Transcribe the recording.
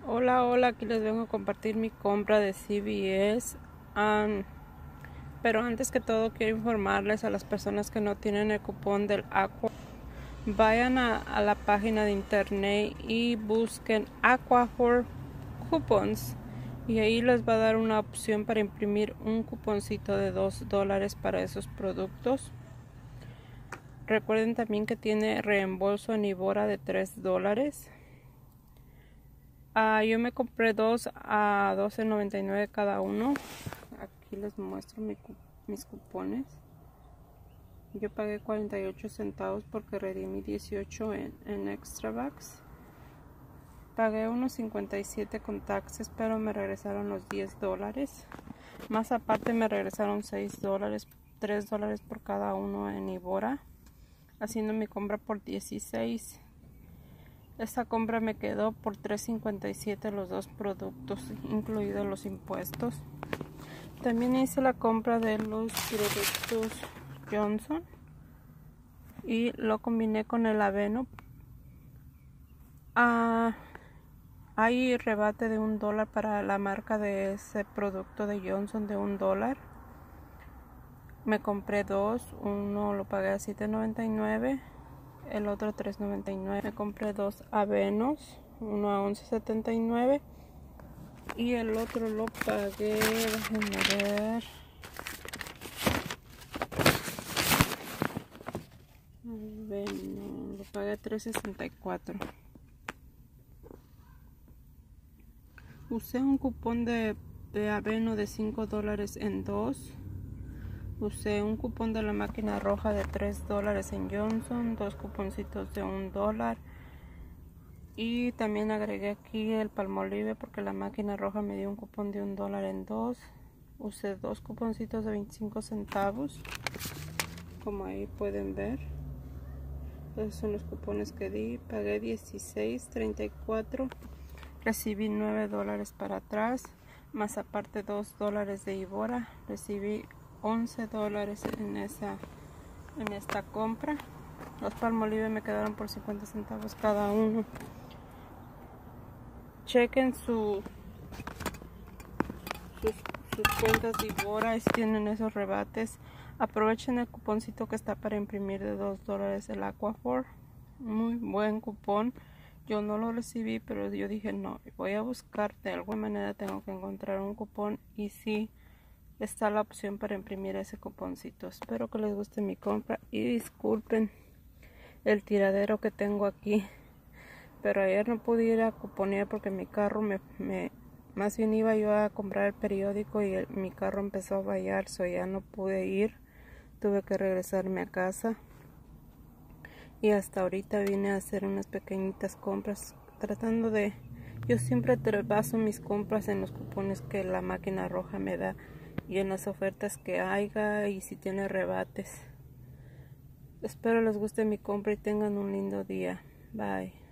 Hola, aquí les vengo a compartir mi compra de CVS. Pero antes que todo quiero informarles a las personas que no tienen el cupón del Aqua. Vayan a la página de internet y busquen Aqua for Coupons. Y ahí les va a dar una opción para imprimir un cuponcito de $2 para esos productos. Recuerden también que tiene reembolso en Ivora de $3. Yo me compré dos a $12.99 cada uno. Aquí les muestro mis cupones. Yo pagué 48 centavos porque redimí 18 en Extra Bucks. Pagué unos 57 con taxes, pero me regresaron los $10. Más aparte me regresaron $6, $3 por cada uno en Ivora, haciendo mi compra por 16. Esta compra me quedó por $3.57 los dos productos, incluidos los impuestos. También hice la compra de los productos Johnson y lo combiné con el Aveno. Hay rebate de $1 para la marca de ese producto de Johnson de $1. Me compré dos, uno lo pagué a $7.99. El otro $3.99. Me compré dos avenos, uno a $11.79 y el otro lo pagué, déjenme ver, aveno, lo pagué a $3.64. Usé un cupón de aveno de $5 en dos. Usé un cupón de la máquina roja de $3 en Johnson, dos cuponcitos de $1. Y también agregué aquí el Palmolive porque la máquina roja me dio un cupón de $1 en dos. Usé dos cuponcitos de 25 centavos, como ahí pueden ver. Esos son los cupones que di. Pagué $16.34. Recibí $9 para atrás, más aparte $2 de Ivora. Recibí $11 en esta compra. Los Palmolive me quedaron por 50 centavos cada uno. Chequen sus cuentas de Ivora y si tienen esos rebates. Aprovechen el cuponcito que está para imprimir de $2 el Aquaphor. Muy buen cupón. Yo no lo recibí, pero yo dije no, voy a buscar, de alguna manera tengo que encontrar un cupón, y sí está la opción para imprimir ese cuponcito. Espero que les guste mi compra y disculpen el tiradero que tengo aquí, pero ayer no pude ir a cuponear porque mi carro más bien iba yo a comprar el periódico y mi carro empezó a fallar, ya no pude ir, tuve que regresarme a casa. Y hasta ahorita vine a hacer unas pequeñitas compras, tratando de... Yo siempre baso mis compras en los cupones que la máquina roja me da y en las ofertas que haya y si tiene rebates. Espero les guste mi compra y tengan un lindo día. Bye.